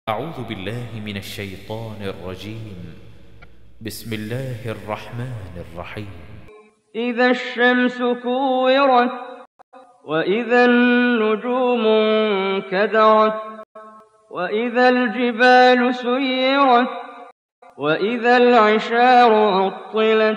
أعوذ بالله من الشيطان الرجيم. بسم الله الرحمن الرحيم. إذا الشمس كورت وإذا النجوم انكدرت وإذا الجبال سيرت وإذا العشار عطلت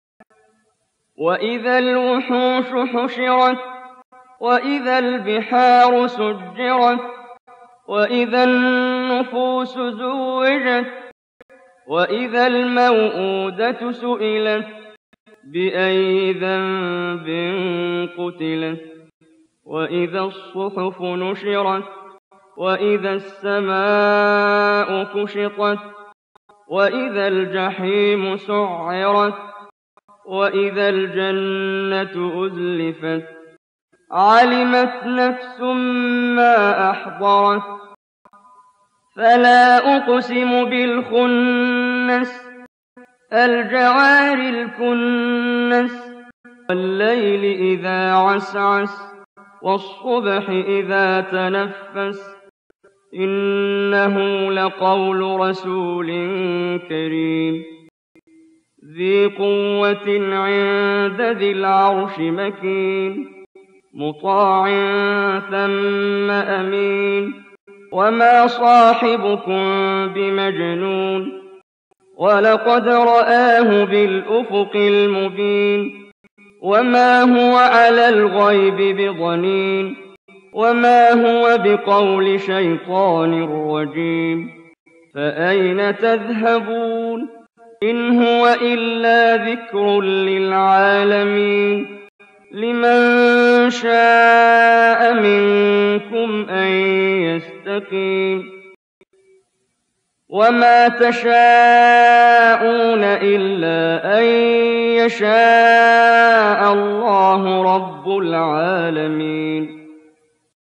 وإذا الوحوش حشرت وإذا البحار سجرت وإذا النفوس زوجت وإذا الموءودة سئلت بأي ذنب قتلت وإذا الصحف نشرت وإذا السماء كشطت وإذا الجحيم سعرت وإذا الجنة أزلفت علمت نفس ما أحضرت فلا أقسم بالخنس الجوار الكنس والليل إذا عسعس والصبح إذا تنفس إنه لقول رسول كريم ذي قوة عند ذي العرش مكين مطاع ثم أمين وما صاحبكم بمجنون ولقد رآه بالأفق المبين وما هو على الغيب بضنين وما هو بقول شيطان رجيم فأين تذهبون إن هو إلا ذكر للعالمين لمن شاء منكم أن يستقيم وما تشاءون إلا أن يشاء الله رب العالمين.